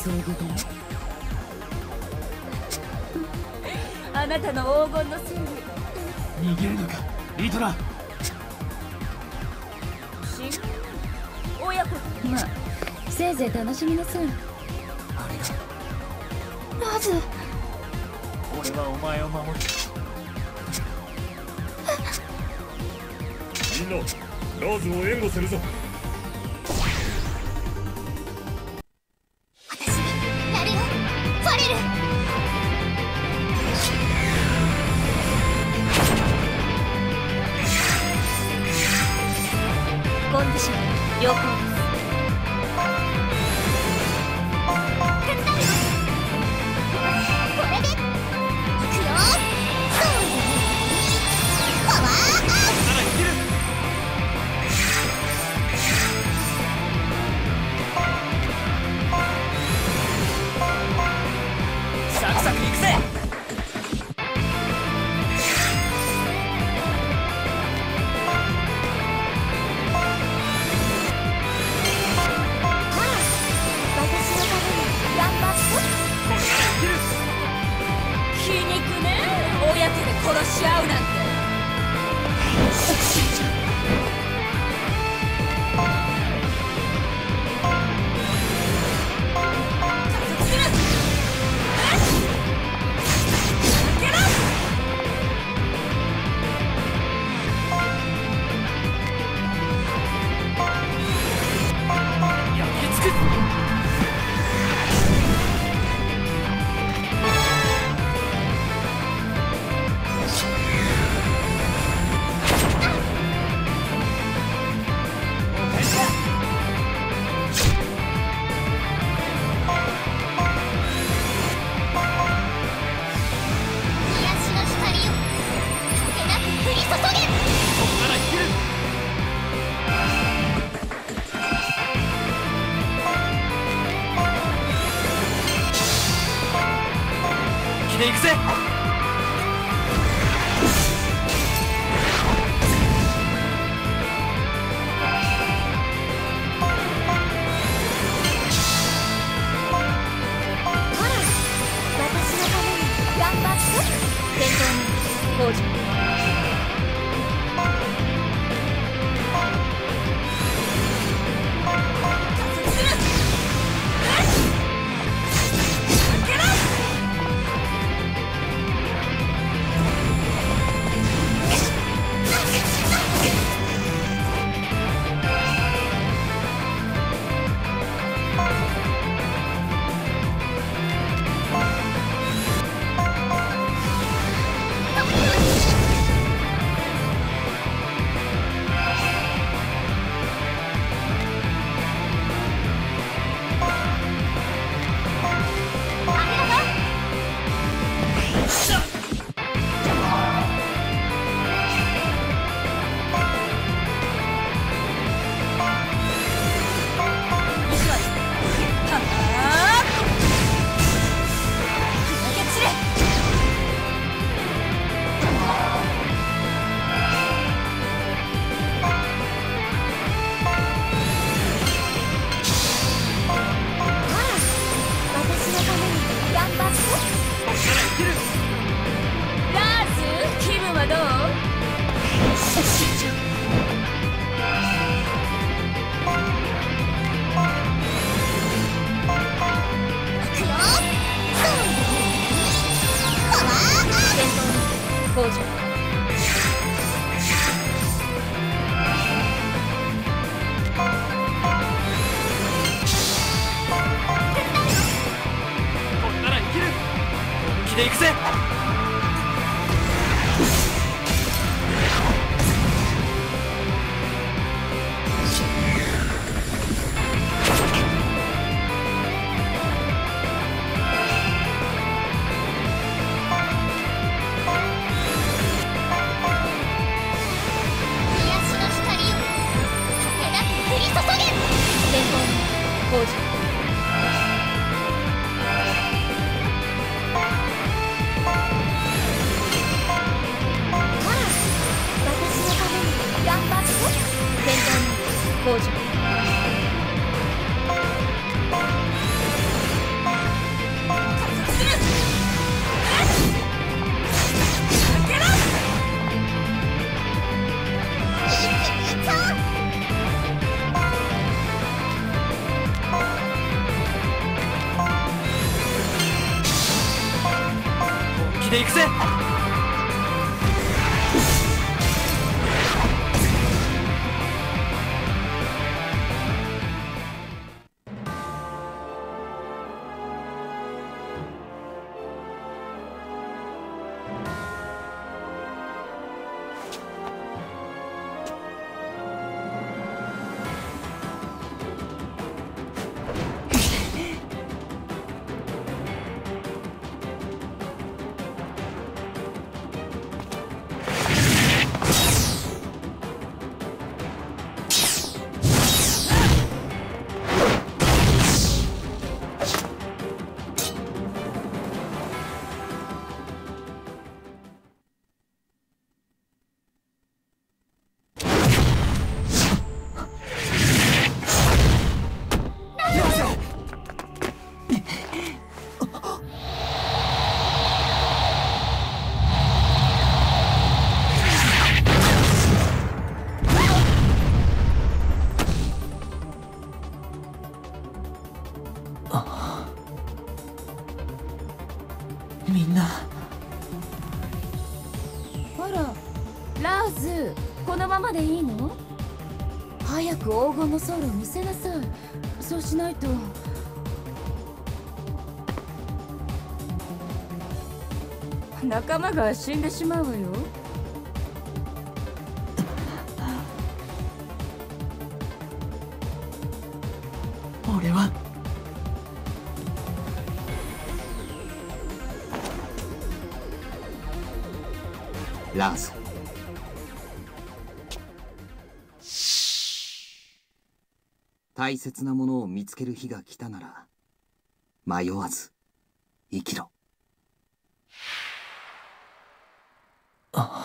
装具だ。 あなたの黄金のせいで逃げるのかリトラ。 親子。 まあせいぜい楽しみなさい。 あれがラズ。 俺はお前を守る。 みんなラーズを援護するぞ。 私やるよファレル。 コンディション了解です。 これでいくよ。そうね。パワーアップ。 なら生きる。サクサクいくぜ。 私のために頑張って。 皮肉ね、親子で殺し合うなんて。 やりつく。 癒しの光をかけなく降り注げ。 ここなら生きる。来ていくぜ。 ほら私のために頑張って。 戦闘に工事。工場。 こんなら生きる。本気で行くぜ。 工事。 で行くぜ。 みんな。 あら、ラーズ、このままでいいの？早く黄金のソウルを見せなさい。そうしないと。仲間が死んでしまうわよ。 俺はラーズ、大切なものを見つける日が来たなら迷わず生きろ。 あ